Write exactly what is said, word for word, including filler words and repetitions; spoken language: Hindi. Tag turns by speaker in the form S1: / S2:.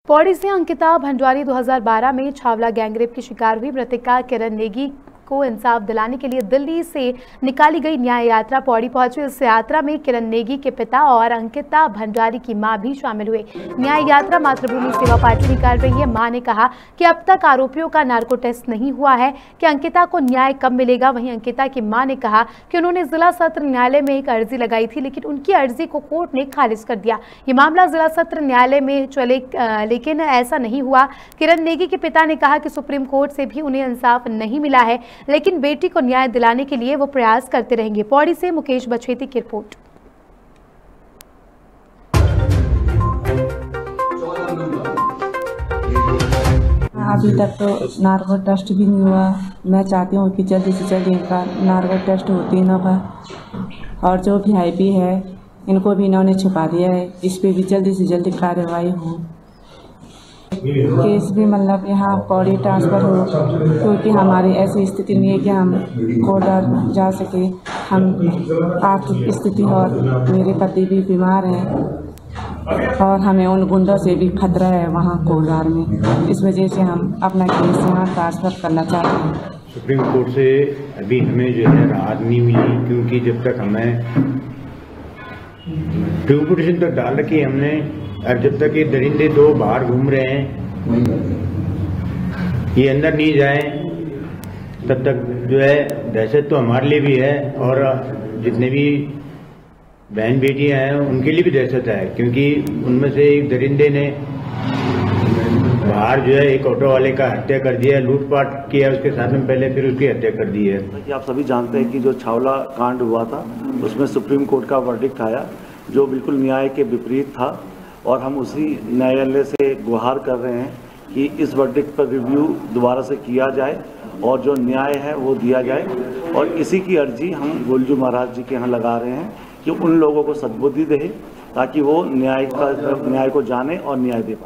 S1: पौड़ी से अंकिता भंडारी दो हज़ार बारह में छावला गैंगरेप की शिकार हुई मृतका किरण नेगी को इंसाफ दिलाने के लिए दिल्ली से निकाली गई न्याय यात्रा पौड़ी पहुंची। इस यात्रा में किरण नेगी के पिता और अंकिता भंडारी की मां भी शामिल हुए। न्याय यात्रा मातृभूमि सेवा पार्टी निकाल रही है। मां ने कहा कि अब तक आरोपियों का नार्को टेस्ट नहीं हुआ है कि अंकिता को न्याय कब मिलेगा। वहीं अंकिता की मां ने कहा कि उन्होंने जिला सत्र न्यायालय में एक अर्जी लगाई थी, लेकिन उनकी अर्जी को कोर्ट ने खारिज कर दिया। ये मामला जिला सत्र न्यायालय में चले, लेकिन ऐसा नहीं हुआ। किरण नेगी के पिता ने कहा कि सुप्रीम कोर्ट से भी उन्हें इंसाफ नहीं मिला है, लेकिन बेटी को न्याय दिलाने के लिए वो प्रयास करते रहेंगे। पौड़ी से मुकेश बछेती की रिपोर्ट।
S2: अभी तक तो नार्को टेस्ट भी नहीं हुआ। मैं चाहती हूँ कि जल्दी से जल्दी इनका नार्को टेस्ट होती ना पाए, और जो भी आई पी है इनको भी इन्होंने छुपा दिया है। इस पे भी जल्दी से जल्दी कार्रवाई हो। केस भी मतलब यहाँ पौड़ी ट्रांसफ़र हो, क्योंकि हमारी ऐसी स्थिति नहीं है कि हम कोर्ट जा सके। हम आर्थिक स्थिति और मेरे पति भी बीमार हैं, और हमें उन गुंडों से भी खतरा है वहाँ कोलगार में। इस वजह से हम अपना केस यहाँ ट्रांसफ़र करना चाहते हैं।
S3: सुप्रीम कोर्ट से अभी हमें जो है राहत नहीं मिली, क्योंकि जब तक हमें ड्यू पिटीशन तो डाल रखी हमने, और जब तक ये दरिंदे दो बाहर घूम रहे हैं, ये अंदर नहीं जाए, तब तक जो है दहशत तो हमारे लिए भी है, और जितने भी बहन बेटियां हैं उनके लिए भी दहशत है। क्योंकि उनमें से एक दरिंदे ने बाहर जो है एक ऑटो वाले का हत्या कर दिया, लूटपाट किया उसके साथ में पहले, फिर उसकी हत्या कर दी है।
S4: कि आप सभी जानते हैं कि जो छावला कांड हुआ था उसमें सुप्रीम कोर्ट का वर्डिक्ट आया जो बिल्कुल न्याय के विपरीत था, और हम उसी न्यायालय से गुहार कर रहे हैं कि इस वर्डिक्ट पर रिव्यू दोबारा से किया जाए और जो न्याय है वो दिया जाए। और इसी की अर्जी हम गोलजू महाराज जी के यहाँ लगा रहे हैं कि उन लोगों को सद्बुद्धि दे, ताकि वो न्याय का न्याय को जाने और न्याय दे पाए।